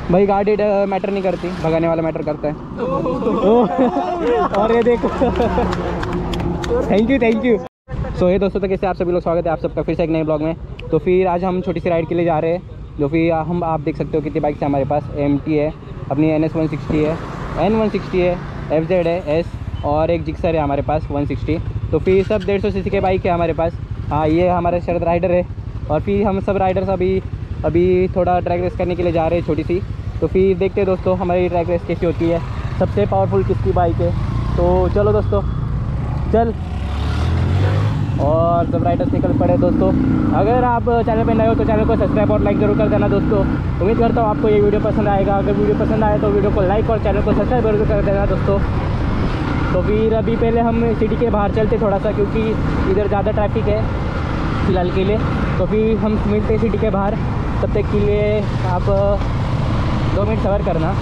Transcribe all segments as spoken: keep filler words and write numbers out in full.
भाई गाड़ी मैटर नहीं करती, भगाने वाला मैटर करता है। और ये देखो। Thank you thank you. So ये दोस्तों, तो कैसे आप सभी लोग, स्वागत है आप सबका फिर से एक नए ब्लॉग में। तो फिर आज हम छोटी सी राइड के लिए जा रहे हैं, जो फिर हम आप देख सकते हो कितनी बाइक्स है हमारे पास। एम टी है, अपनी एन एस वन सिक्सटी है, एन वन सिक्सटी है, एफ जेड है, एस, और एक जिक्सर है हमारे पास वन सिक्सटी। तो फिर सब डेढ़ सौ सी सी के बाइक है हमारे पास। हाँ, ये हमारे शरद राइडर है। और फिर हम सब राइडर्स अभी अभी थोड़ा ट्रैक रेस करने के लिए जा रहे हैं, छोटी सी। तो फिर देखते हैं दोस्तों हमारी ट्रैक रेस कैसी होती है, सबसे पावरफुल किसकी बाइक है। तो चलो दोस्तों, चल। और सब राइडर्स निकल पड़े दोस्तों। अगर आप चैनल पे नए हो तो चैनल को सब्सक्राइब और लाइक ज़रूर कर देना दोस्तों। उम्मीद करता हूँ आपको ये वीडियो पसंद आएगा। अगर वीडियो पसंद आए तो वीडियो को लाइक और चैनल को सब्सक्राइब जरूर कर देना दोस्तों। तो फिर अभी पहले हम सिटी के बाहर चलते थोड़ा सा, क्योंकि इधर ज़्यादा ट्रैफिक है फ़िलहाल के लिए। तो फिर हम मिलते सिटी के बाहर, तब तक के लिए आप दो मिनट सबर करना।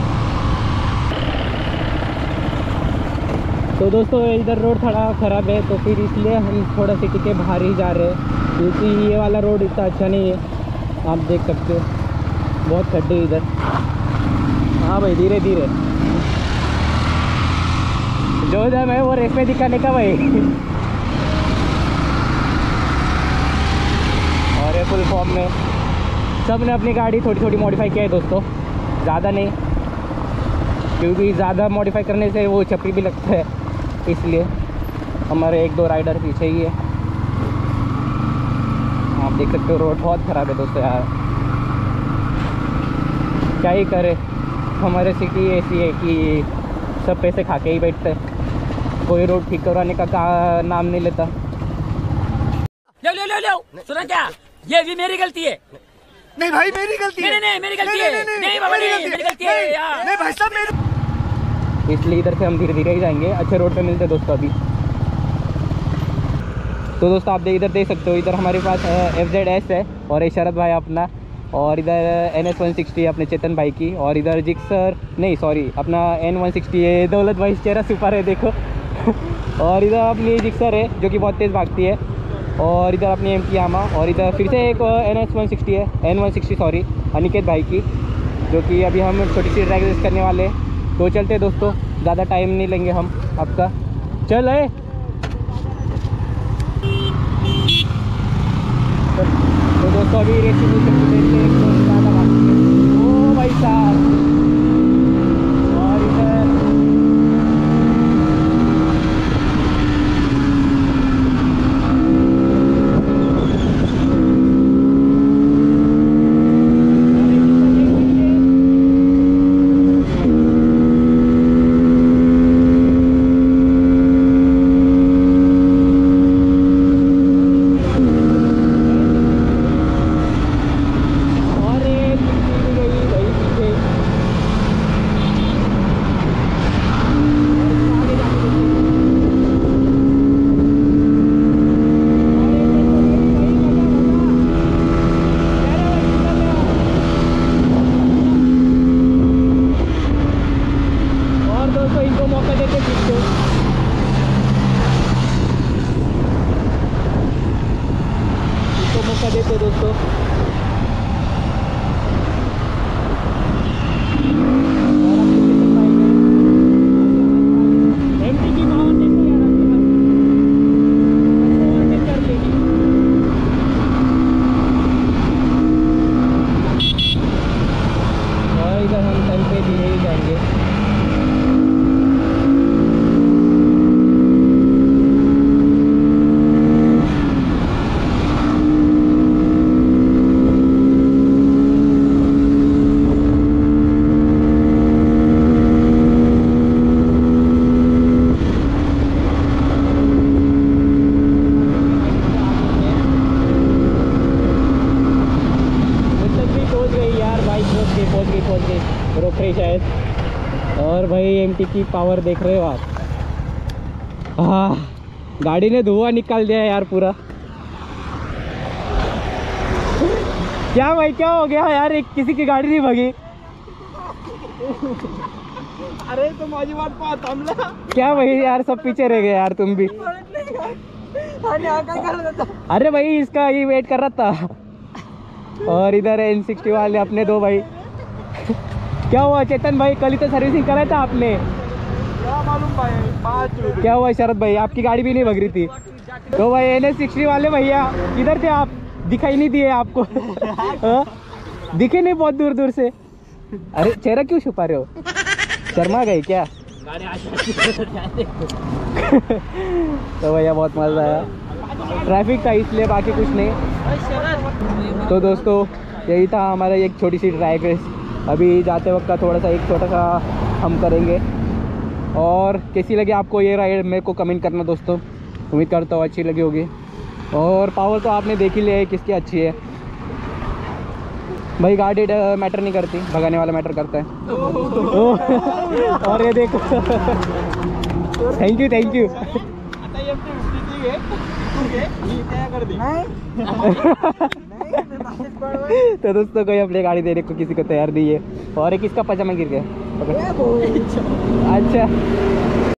तो दोस्तों इधर रोड थोड़ा ख़राब है, तो फिर इसलिए हम थोड़ा सिटी के बाहर ही जा रहे हैं, क्योंकि ये वाला रोड इतना अच्छा नहीं है। आप देख सकते हो बहुत खड्डे इधर। हाँ भाई, धीरे धीरे जो जब है वो रेस में दिखाने का भाई। और ये फुल फॉर्म में सब ने अपनी गाड़ी थोड़ी थोड़ी मॉडिफाई किया है दोस्तों, ज़्यादा नहीं, क्योंकि ज़्यादा मॉडिफाई करने से वो चपड़ी भी लगता है, इसलिए हमारे एक दो राइडर पीछे ही है। आप देख सकते हो रोड बहुत ख़राब है दोस्तों यार, क्या ही करे। हमारे सिटी ऐसी है कि सब पैसे खा के ही बैठते हैं, कोई रोड ठीक करवाने का, का नाम नहीं लेता। लो लो लो लो, सुना क्या? ये भी मेरी गलती है। नहीं भाई, मेरी गलती है। नहीं नहीं मेरी गलती है। नहीं बाबा, नहीं मेरी गलती है यार। नहीं भाई साहब, मेरी। इसलिए इधर से हम धीरे धीरे ही जाएंगे, अच्छे रोड पे मिलते हैं दोस्तों अभी। तो दोस्तों आप इधर देख सकते हो, इधर हमारे पास एफ जेड एस है, और ये शरद भाई अपना, और इधर एन एस वन सिक्सटी है अपने चेतन भाई की, और इधर जिक्सर नहीं सॉरी अपना एन वन सिक्सटी है, दौलत भाई चेहरा सुपर है देखो। और इधर अपनी जिक्सर है जो कि बहुत तेज़ भागती है, और इधर अपनी एम टी यामा, और इधर फिर से एक एन एस वन सिक्सटी है, N one sixty sorry Aniket भाई की, जो कि अभी हम छोटी सी ट्रैक रेस करने वाले हैं। तो चलते दोस्तों, ज़्यादा टाइम नहीं लेंगे हम आपका। चल है तो दोस्तों अभी रेसिंग ओ भाई साहब। और इधर देते दोस्तों। और इधर हम टाइम पे धीरे ही जाएंगे। रोक रही शायद। और भाई एमटी की पावर देख रहे हो आप। हाँ, गाड़ी ने धुआं निकाल दिया यार पूरा। क्या भाई, क्या हो गया यार, एक किसी की गाड़ी नहीं भगी। अरे तो माझी बात पाहत थांबला। क्या भाई यार, सब पीछे रह गए यार तुम भी। अरे भाई इसका ही वेट कर रहा था। और इधर एन सिक्सटी वाले अपने दो भाई। क्या हुआ चेतन भाई, कल ही तो सर्विसिंग करा था आपने। क्या मालूम भाई, पाँच रुपए। क्या हुआ शरद भाई, आपकी गाड़ी भी नहीं भग रही थी। तो भाई एन एस सिक्सटी वाले भैया किधर थे आप, दिखाई नहीं दिए आपको। हाँ? दिखे नहीं बहुत दूर दूर से। अरे चेहरा क्यों छुपा रहे हो, शर्मा गए क्या। तो भैया बहुत मज़ा आया, ट्रैफिक था इसलिए, बाकी कुछ नहीं। तो दोस्तों यही था हमारा एक छोटी सी ड्राइव रेस। अभी जाते वक्त का थोड़ा सा एक छोटा सा हम करेंगे। और कैसी लगी आपको ये राइड मेरे को कमेंट करना दोस्तों, उम्मीद करता हूँ अच्छी लगी होगी। और पावर तो आपने देख ही लिया है किसकी अच्छी है भाई। गाड़ी मैटर नहीं करती, भगाने वाला मैटर करता है। ओह, और ये देखो। Thank you thank you. तो दोस्तों कोई अपनी गाड़ी देने को किसी को तैयार नहीं है। और एक इसका पजामा गिर गया। अच्छा